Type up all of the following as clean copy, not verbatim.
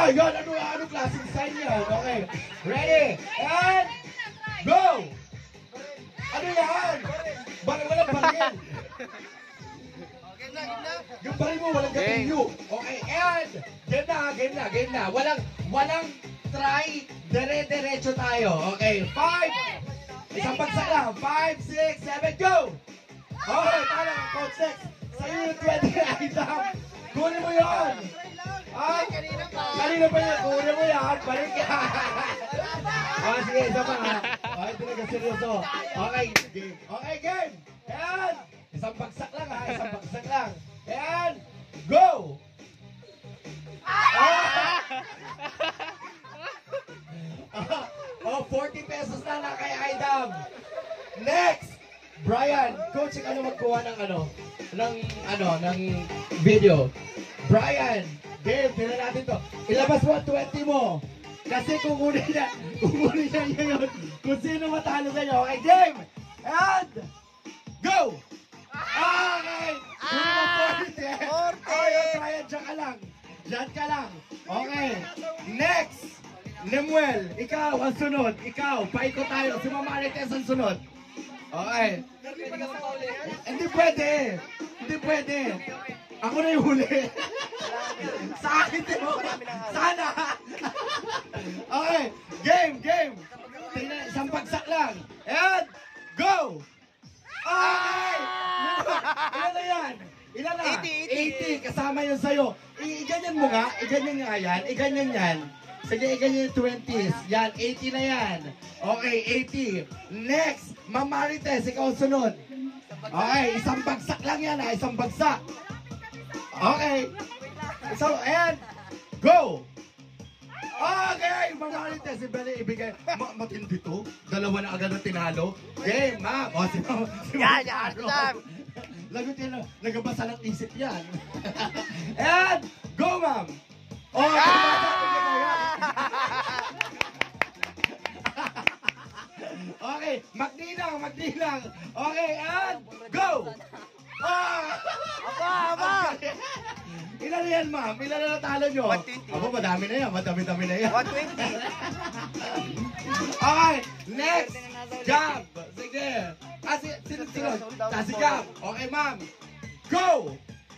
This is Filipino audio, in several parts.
Oh, yun. Ano klaseng sign yan? Okay. Ready? And go! Ano yan? Walang baril. Yung baril mo, walang gatilyo. Okay, and game na. Walang try. Dire-diretso tayo. Okay, 5. Isang bagsak lang. 5, 6, 7, go! Okay, tala. Coach 6. Sa'yo yung 20 item. Kunin mo yun. Kanina pa yan. Kunin mo yan. Balik yan. Okay, sige. Isa pa ha. Okay, talaga seryoso. Okay, game. Okay, game. And isang bagsak lang ha. Isang bagsak lang. And go! Oh, 40 pesos na kay Aidam. Next! Brian, coach, ano magkuha ng video. Brian, game, tingnan natin to. Ilabas mo ang 20 mo. Kasi kukunin niya yun. Kung sino matalo sa inyo. Okay, game! And go! Okay! Kunin mo 40. Okay, Brian, dyan ka lang. Okay, next! Lemuel, ikaw ang sunod. Ikaw, paikot tayo. Si Mama Marites ang sunod. Okay. Hindi pwede. Ako na yung huli. Sa akin din mo. Sana. Okay. Game. Tingnan, isang bagsak lang. And go! Okay! Ilan na yan? Ilan na? 80. Kasama yun sa'yo. Iganyan mo nga. Iganyan yan. Sige, iganyan yung 20s. Yan, 80 na yan. Okay, 80. Next, Ma'am Marites, ikaw sunod. Okay, isang bagsak lang yan ha. Isang bagsak. Okay. So, and go! Okay, Ma'am Marites, ibigay. Matindi to. Dalawa na agad na tinalo. Game, ma'am. O, si Ma'am. Lagot yan, nagabasa ng isip yan. And go, ma'am. Okay, magdilang. Okay, and go! Aba! Ilan na yan, ma'am? Ilan na natalo nyo? 120. Aba, madami na yan. 120. Okay, next. Jump. Sige. Sino? Si Jump. Okay, ma'am. Go!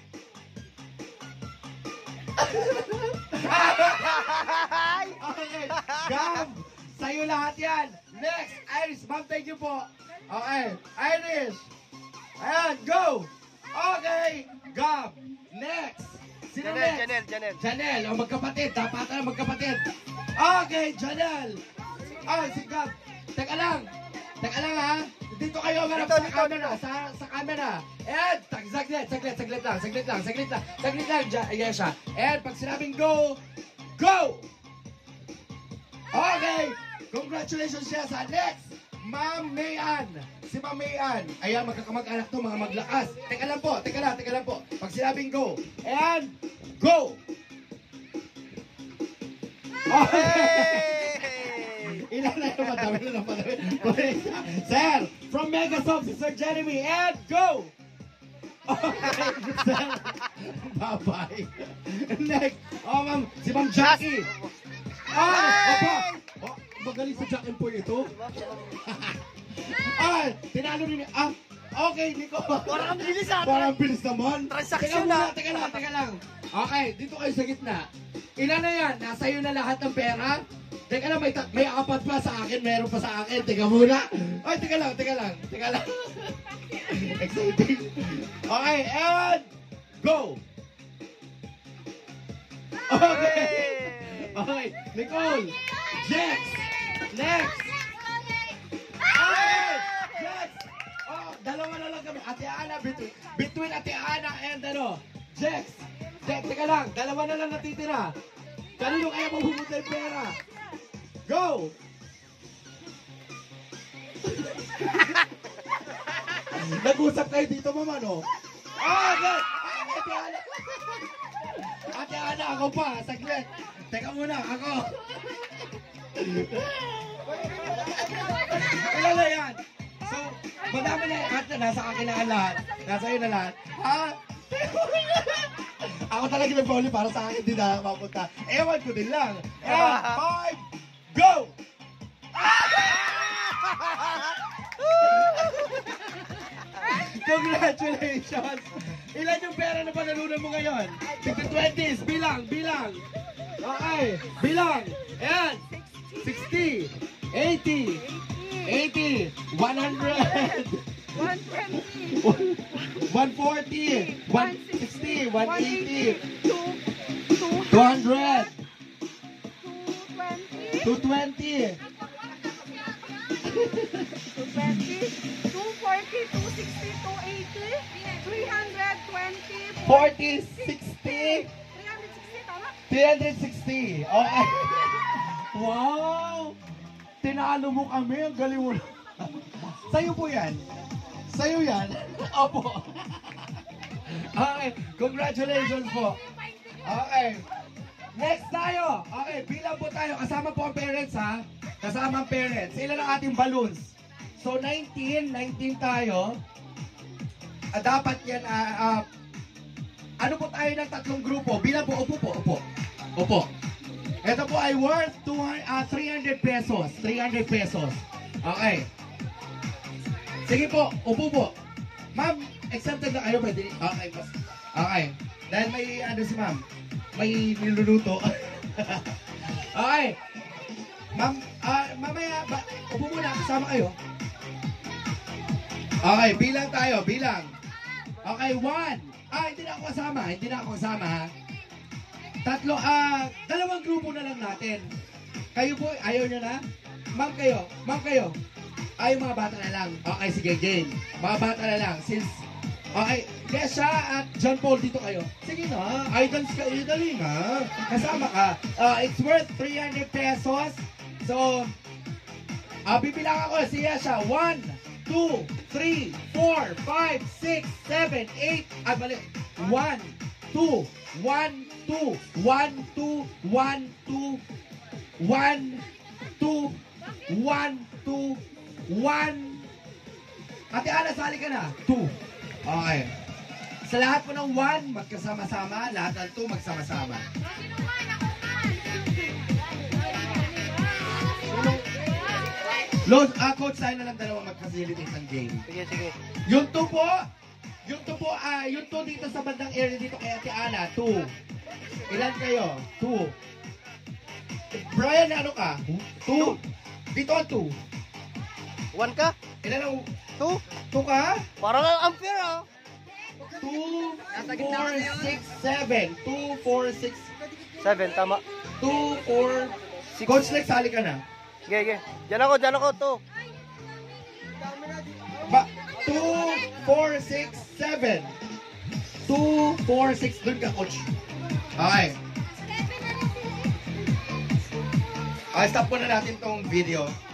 Okay, Gab, sa'yo lahat yan. Next, Iris, ma'am, thank you po. Okay, Iris. Ayan, go. Okay, Gab. Next. Sino next? Janelle, o magkapatid. Dapat na magkapatid. Okay, Janelle. Okay, si Gab. Teka lang ha. Dito kayo marap sa camera, sa camera. And, saglit lang. Ayan siya. And, pag sinabing go, go! Okay! Congratulations siya sa next, Ma'am Mayan. Si Ma'am Mayan. Ayan, magkakamag-anak to, mga maglakas. Teka lang po. Pag sinabing go, and, go! Okay! Ilan na yung madami. Sir, from Megasoft, si Sir Jeremy, and go! Okay, sir. Bye-bye. Next, ma'am, si Ma'am Jackie. Magaling sa Jack and Poy ito. Tinalo rin. Okay, Nico. Parang bilis Parang bilis naman. Transaction Teka lang. Okay, dito kayo sa gitna. Ilan na yan? Nasa iyo na lahat ng pera? Teka lang, may apat pa sa akin, meron pa sa akin. Teka muna. Ay, teka lang. Exciting. Okay, and go! Okay, Nicole. Jex. Next. Okay, Jex. Dalawa na lang kami. Ate Ana, between Ate Ana and Jex. Teka lang, dalawa na lang natitira. Kanino kaya mahuhulog yung pera? Go! Nag-usap kayo dito, mama, no? Good! Ate Ana, ako pa. Saglit. Teka muna, ako. Ilan na yan? So, madami na yan. Nasa akin na lahat. Nasa iyo na lahat. Ako talaga nag-volley para sa akin, hindi na mapunta. Ewan ko din lang. And 5, go! Congratulations! Ilan yung pera na panalunan mo ngayon? 20s, bilang. Okay, bilang. Ayan. 60, 80, 80, 100, 140, 160, 180, 200, 220, 40, 60, 360. Okay. Wow! Tinalo mo kami. Ang galing mo. Sa'yo po yan. Sa'yo yan. Opo. Okay. Congratulations po. Okay. Next tayo. Okay. Bilang po tayo. Kasama po ang parents ha. Kasama ang parents. Ilan ang ating balloons? So 19 tayo. Dapat yan ano po tayo ng tatlong grupo? Bilang po, upo. Ito po ay worth 300 pesos. 300 pesos. Okay. Sige po, upo po. Ma'am, accepted na kayo ba? Okay. Okay. Dahil may si ma'am. May niluluto. Okay. Ma'am, mamaya, upo muna, kasama kayo. Okay, bilang tayo, bilang. Okay, 1. Hindi na ako kasama ha. Tatlo, dalawang grupo na lang natin. Kayo po, ayaw nyo na? Ma'am kayo. Ay, mga bata na lang. Okay, sige, game. Mga bata na lang. Since, okay, Kesha at John Paul, dito kayo. Sige na, idols ka, dali na. Kasama ka. It's worth 300 pesos. So, bibilang ako, si Kesha. 1, 2, 3, 4, 5, 6, 7, 8. Balik. 1, 2, 1, 2, 1, 2, 1, 2, 1, 2, 1, 2, 1. Ate Ana, sali ka na. 2. Okay. Sa lahat po ng 1, magkasama-sama. Lahat ng 2, magsama-sama. Lord, coach, tayo na lang dalawa mag-facilitate ng game. Sige. Yung 2 po, yung 2 dito sa bandang area dito kay Ate Ana, 2. Ilan kayo? 2. Brian, ano ka? 2. Dito ang 2. 1 ka? Ilan ang 2? 2 ka? Parang unfair ah. 2, 4, 6, 7. 2, 4, 6. 7, tama. 2, 4. Coach Lex, sali ka na. Sige. Diyan ako, 2. 2, 4, 6, 7. 2, 4, 6. Doon ka, coach. Okay. Okay, stop muna natin tong video.